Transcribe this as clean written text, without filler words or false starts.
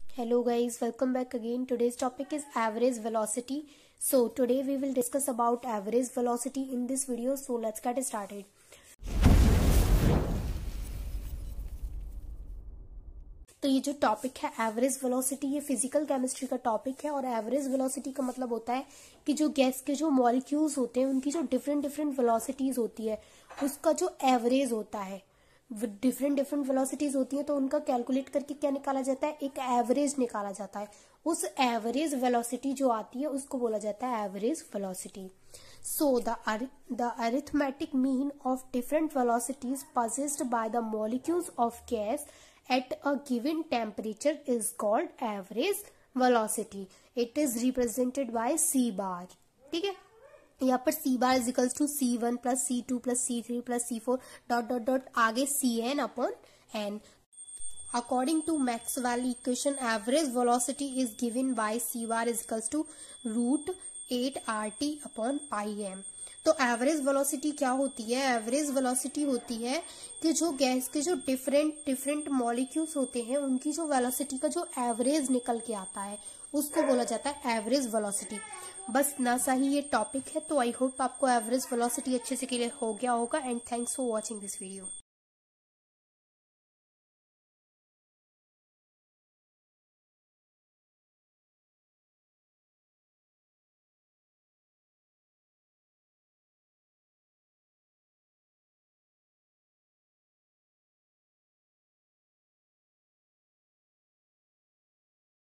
Hello guys, welcome back again. Today's topic is average velocity. So today we will discuss about average velocity in this video. So let's get started. तो ये जो topic है average velocity, ये physical chemistry का topic है। और average velocity का मतलब होता है कि जो गैस के जो मॉलिक्यूल्स होते हैं उनकी जो डिफरेंट डिफरेंट वेलोसिटीज होती है उसका जो एवरेज होता है, डिफरेंट डिफरेंट वेलोसिटीज होती है तो उनका कैलकुलेट करके क्या निकाला जाता है, एक एवरेज निकाला जाता है। उस एवरेज वेलोसिटी जो आती है उसको बोला जाता है average velocity. So the arithmetic mean of different velocities possessed by the molecules of gas at a given temperature is called average velocity. It is represented by c bar. ठीक है, यहाँ पर c bar is equals to c1 plus c2 plus c3 plus c4 dot dot dot आगे cn upon n. According to Maxwell equation, average velocity is given by c bar is equals to root 8 RT upon pi m. तो average velocity क्या होती है? Average velocity होती है कि जो gas के जो डिफरेंट मॉलिक्यूल्स होते हैं उनकी जो वेलोसिटी का जो एवरेज निकल के आता है उसको बोला जाता है एवरेज वेलोसिटी। बस ना सा ही ये टॉपिक है। तो आई होप आपको एवरेज वेलोसिटी अच्छे से क्लियर हो गया होगा। And thanks for watching this video.